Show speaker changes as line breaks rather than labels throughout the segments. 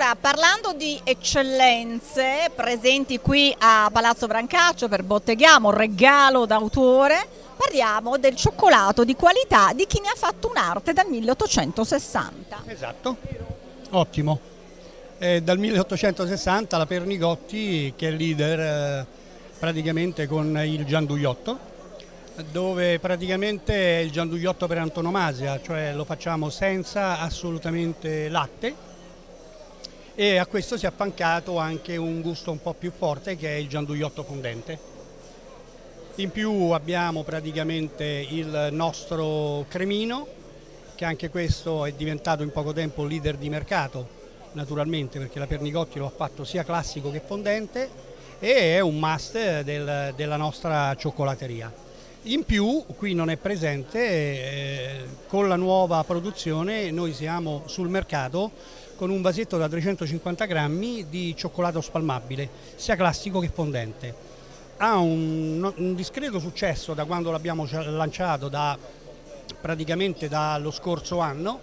Allora, parlando di eccellenze presenti qui a Palazzo Brancaccio per Botteghiamo, regalo d'autore, parliamo del cioccolato di qualità di chi ne ha fatto un'arte dal 1860.
Esatto, ottimo. Dal 1860 la Pernigotti, che è leader praticamente con il gianduiotto, dove praticamente è il gianduiotto per antonomasia, cioè lo facciamo senza assolutamente latte, e a questo si è affiancato anche un gusto un po' più forte che è il gianduiotto fondente. In più abbiamo praticamente il nostro cremino, che anche questo è diventato in poco tempo leader di mercato, naturalmente, perché la Pernigotti lo ha fatto sia classico che fondente e è un must della nostra cioccolateria. In più qui non è presente, con la nuova produzione noi siamo sul mercato con un vasetto da 350 grammi di cioccolato spalmabile, sia classico che fondente. Ha un discreto successo da quando l'abbiamo lanciato, praticamente dallo scorso anno,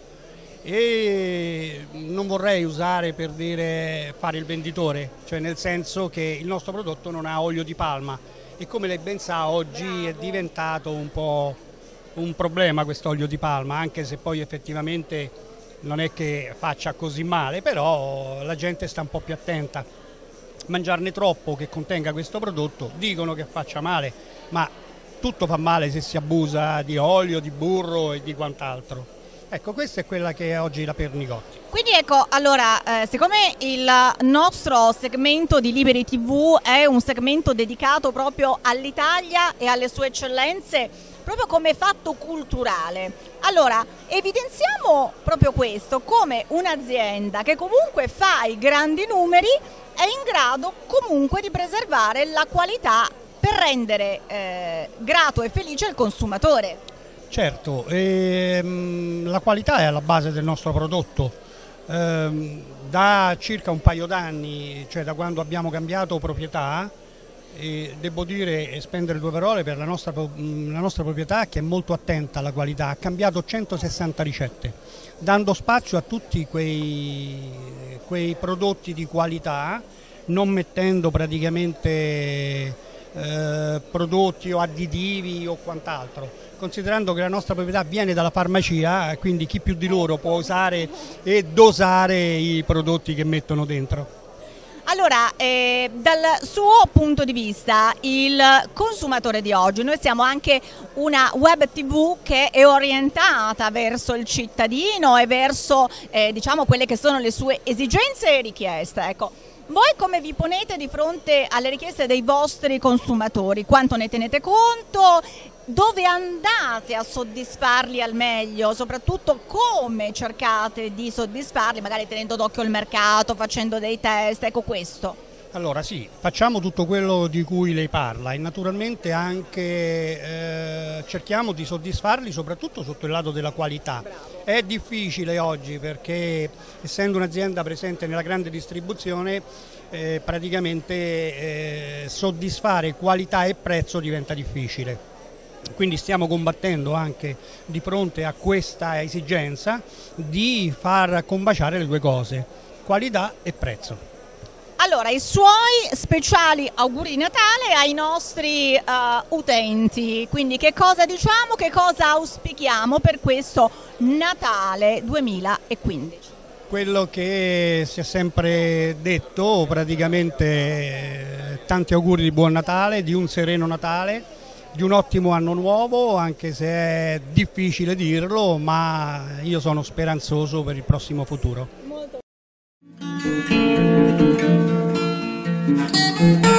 e non vorrei usare per dire fare il venditore, cioè nel senso che il nostro prodotto non ha olio di palma e come lei ben sa oggi è diventato un po' un problema questo olio di palma, anche se poi effettivamente non è che faccia così male, però la gente sta un po' più attenta. Mangiarne troppo che contenga questo prodotto dicono che faccia male, ma tutto fa male se si abusa di olio, di burro e di quant'altro. Ecco, questa è quella che è oggi la Pernigotti.
Quindi ecco, allora, siccome il nostro segmento di Liberi TV è un segmento dedicato proprio all'Italia e alle sue eccellenze, proprio come fatto culturale, allora evidenziamo proprio questo, come un'azienda che comunque fa i grandi numeri è in grado comunque di preservare la qualità per rendere grato e felice il consumatore.
Certo, la qualità è alla base del nostro prodotto. Da circa un paio d'anni, cioè da quando abbiamo cambiato proprietà, devo dire e spendere due parole per la nostra proprietà, che è molto attenta alla qualità, ha cambiato 160 ricette, dando spazio a tutti quei prodotti di qualità, non mettendo praticamente prodotti o additivi o quant'altro, considerando che la nostra proprietà viene dalla farmacia, quindi chi più di loro può usare e dosare i prodotti che mettono dentro.
Allora, dal suo punto di vista, il consumatore di oggi, noi siamo anche una web tv che è orientata verso il cittadino e verso diciamo quelle che sono le sue esigenze e richieste, ecco. Voi come vi ponete di fronte alle richieste dei vostri consumatori? Quanto ne tenete conto? Dove andate a soddisfarli al meglio? Soprattutto come cercate di soddisfarli, magari tenendo d'occhio il mercato, facendo dei test, ecco questo.
Allora sì, facciamo tutto quello di cui lei parla e naturalmente anche cerchiamo di soddisfarli soprattutto sotto il lato della qualità. È difficile oggi perché essendo un'azienda presente nella grande distribuzione praticamente soddisfare qualità e prezzo diventa difficile. Quindi stiamo combattendo anche di fronte a questa esigenza di far combaciare le due cose, qualità e prezzo.
Allora, i suoi speciali auguri di Natale ai nostri utenti, quindi che cosa diciamo, che cosa auspichiamo per questo Natale 2015?
Quello che si è sempre detto, praticamente tanti auguri di buon Natale, di un sereno Natale, di un ottimo anno nuovo, anche se è difficile dirlo, ma io sono speranzoso per il prossimo futuro.
Molto.